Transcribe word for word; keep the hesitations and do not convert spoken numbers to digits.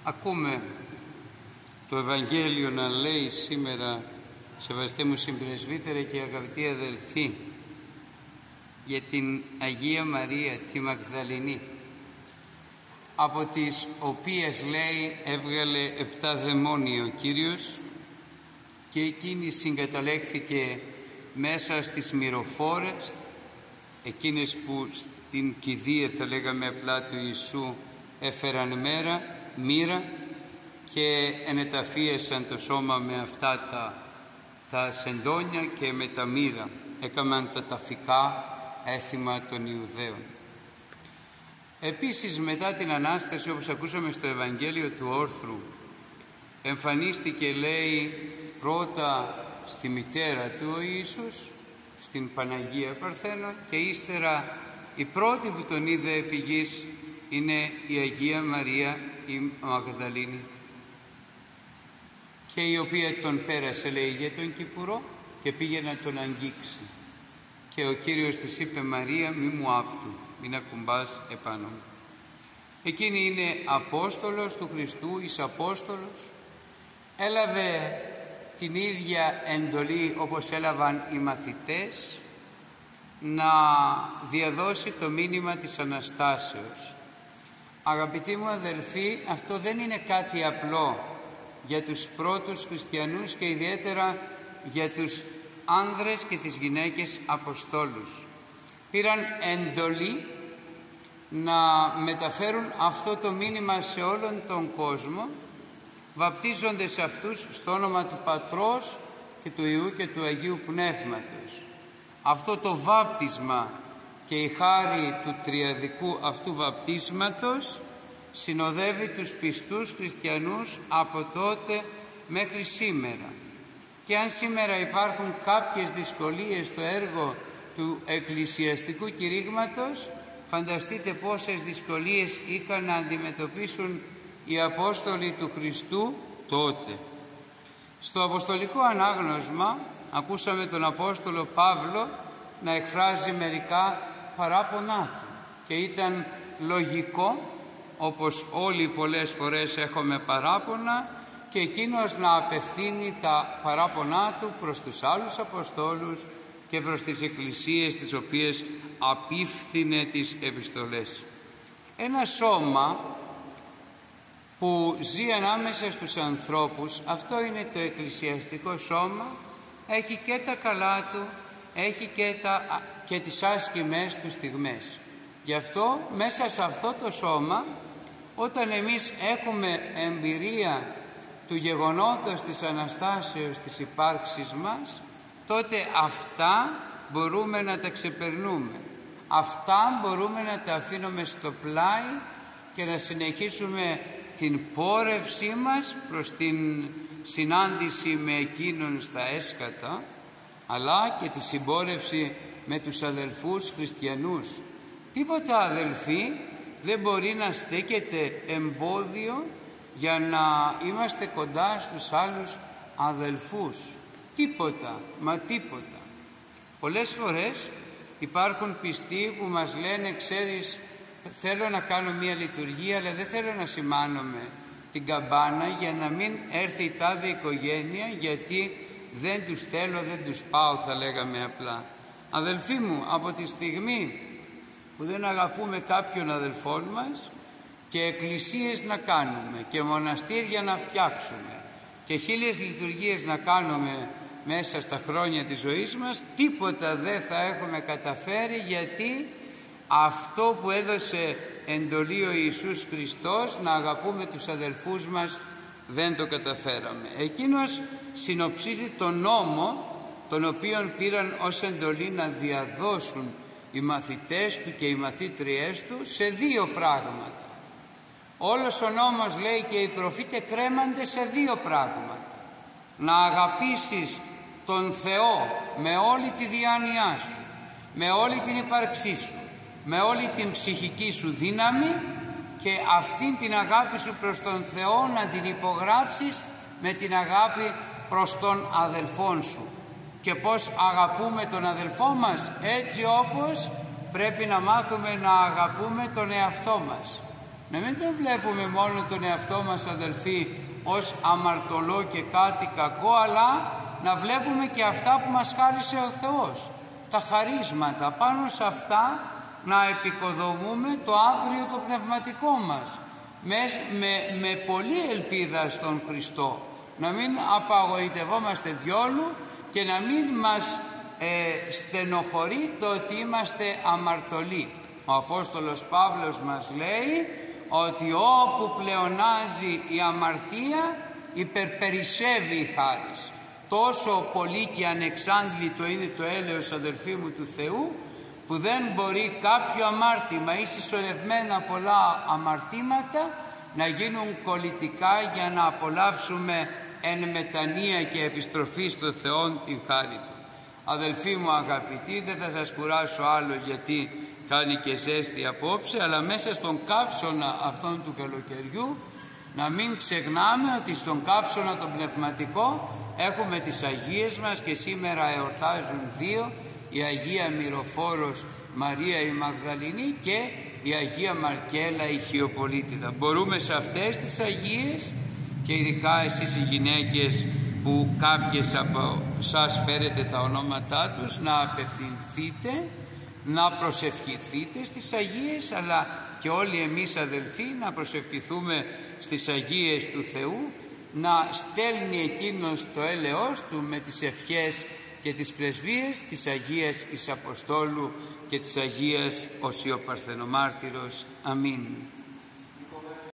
Ακούμε το Ευαγγέλιο να λέει σήμερα, σεβαστέ μου συμπρεσβύτερε και αγαπητοί αδελφοί, για την Αγία Μαρία τη Μαγδαληνή, από τις οποίες λέει έβγαλε επτά δαιμόνια ο Κύριος και εκείνη συγκαταλέχθηκε μέσα στις μυροφόρες, εκείνες που στην κηδεία, θα λέγαμε απλά, του Ιησού έφεραν μέρα, μοίρα και ενεταφίεσαν το σώμα με αυτά τα, τα σεντόνια και με τα μοίρα. Έκαναν τα ταφικά έθιμα των Ιουδαίων. Επίσης, μετά την Ανάσταση, όπως ακούσαμε στο Ευαγγέλιο του όρθρου, εμφανίστηκε, λέει, πρώτα στη μητέρα του ο Ιησούς, στην Παναγία Παρθένο, και ύστερα η πρώτη που τον είδε επί γης είναι η Αγία Μαρία η Μαγδαλήνη, και η οποία τον πέρασε, λέει, για τον Κυπουρό και πήγε να τον αγγίξει. Και ο Κύριος της είπε, Μαρία, μη μου άπτου, μην ακουμπάς επάνω μου. Εκείνη είναι Απόστολος του Χριστού, εις Απόστολος, έλαβε την ίδια εντολή όπως έλαβαν οι μαθητές, να διαδώσει το μήνυμα της Αναστάσεως. Αγαπητοί μου αδελφοί, αυτό δεν είναι κάτι απλό για τους πρώτους χριστιανούς και ιδιαίτερα για τους άνδρες και τις γυναίκες Αποστόλους. Πήραν εντολή να μεταφέρουν αυτό το μήνυμα σε όλον τον κόσμο, βαπτίζονται σε αυτούς στο όνομα του Πατρός και του Υιού και του Αγίου Πνεύματος. Αυτό το βάπτισμα και η χάρη του τριαδικού αυτού βαπτίσματος συνοδεύει τους πιστούς χριστιανούς από τότε μέχρι σήμερα. Και αν σήμερα υπάρχουν κάποιες δυσκολίες στο έργο του εκκλησιαστικού κηρύγματος, φανταστείτε πόσες δυσκολίες είχαν να αντιμετωπίσουν οι Απόστολοι του Χριστού τότε. Στο Αποστολικό Ανάγνωσμα ακούσαμε τον Απόστολο Παύλο να εκφράζει μερικά παράπονά του, και ήταν λογικό, όπως όλοι πολλές φορές έχουμε παράπονα, και εκείνος να απευθύνει τα παράπονά του προς τους άλλους Αποστόλους και προς τις εκκλησίες τις οποίες απίφθινε τις επιστολές. Ένα σώμα που ζει ανάμεσα στους ανθρώπους, αυτό είναι το εκκλησιαστικό σώμα, έχει και τα καλά του, έχει και, τα, και τις άσκημες του στιγμές. Γι' αυτό μέσα σε αυτό το σώμα, όταν εμείς έχουμε εμπειρία του γεγονότος της Αναστάσεως της υπάρξης μας, τότε αυτά μπορούμε να τα ξεπερνούμε. Αυτά μπορούμε να τα αφήνουμε στο πλάι και να συνεχίσουμε την πόρευσή μας προς την συνάντηση με εκείνον στα έσκατα, αλλά και τη συμπόρευση με τους αδελφούς χριστιανούς. Τίποτα, αδελφοί, δεν μπορεί να στέκεται εμπόδιο για να είμαστε κοντά στους άλλους αδελφούς. Τίποτα, μα τίποτα. Πολλές φορές υπάρχουν πιστοί που μας λένε, ξέρεις, θέλω να κάνω μία λειτουργία, αλλά δεν θέλω να σημάνομαι την καμπάνα για να μην έρθει η τάδε οικογένεια, γιατί δεν τους θέλω, δεν τους πάω, θα λέγαμε απλά. Αδελφοί μου, από τη στιγμή που δεν αγαπούμε κάποιον αδελφόν μας, και εκκλησίες να κάνουμε και μοναστήρια να φτιάξουμε και χίλιες λειτουργίες να κάνουμε μέσα στα χρόνια της ζωής μας, τίποτα δεν θα έχουμε καταφέρει, γιατί αυτό που έδωσε εντολή ο Ιησούς Χριστός, να αγαπούμε τους αδελφούς μας, δεν το καταφέραμε. Εκείνος συνοψίζει τον νόμο, τον οποίον πήραν ως εντολή να διαδώσουν οι μαθητές του και οι μαθήτριές του, σε δύο πράγματα. Όλος ο νόμος, λέει, και οι προφήτες κρέμανται σε δύο πράγματα. Να αγαπήσεις τον Θεό με όλη τη διάνοιά σου, με όλη την ύπαρξή σου, με όλη την ψυχική σου δύναμη, και αυτήν την αγάπη σου προς τον Θεό να την υπογράψεις με την αγάπη προς τον αδελφόν σου. Και πώς αγαπούμε τον αδελφό μας? Έτσι όπως πρέπει να μάθουμε να αγαπούμε τον εαυτό μας. Να μην τον βλέπουμε μόνο τον εαυτό μας, αδελφοί, ως αμαρτωλό και κάτι κακό, αλλά να βλέπουμε και αυτά που μας χάρισε ο Θεός, τα χαρίσματα. Πάνω σε αυτά να επικοδομούμε το αύριο το πνευματικό μας, με, με, με πολλή ελπίδα στον Χριστό. Να μην απαγοητευόμαστε διόλου και να μην μας ε, στενοχωρεί το ότι είμαστε αμαρτωλοί. Ο Απόστολος Παύλος μας λέει ότι όπου πλεονάζει η αμαρτία υπερπερισσεύει η χάρις. Τόσο πολύ και ανεξάντλητο είναι το έλεος, αδελφοί μου, του Θεού, που δεν μπορεί κάποιο αμάρτημα ή συσσωρευμένα πολλά αμαρτήματα να γίνουν κολλητικά για να απολαύσουμε εν μετανία και επιστροφή στο Θεό την χάρη Του. Αδελφοί μου αγαπητοί, δεν θα σας κουράσω άλλο γιατί κάνει και ζέστη απόψε, αλλά μέσα στον καύσωνα αυτόν του καλοκαιριού να μην ξεχνάμε ότι στον καύσωνα τον πνευματικό έχουμε τις Αγίες μας και σήμερα εορτάζουν δύο, η Αγία Μυροφόρος Μαρία η Μαγδαληνή και η Αγία Μαρκέλα η Χιοπολίτιδα. Μπορούμε σε αυτές τις Αγίες, και ειδικά εσείς οι γυναίκες που κάποιες από σας φέρετε τα ονόματά τους, να απευθυνθείτε, να προσευχηθείτε στις Αγίες, αλλά και όλοι εμείς αδελφοί να προσευχηθούμε στις Αγίες του Θεού, να στέλνει εκείνος το έλεος Του με τις ευχές και τις πρεσβείες της Αγίας εις Αποστόλου και της Αγίας ως ο Παρθενομάρτυρος. Αμήν.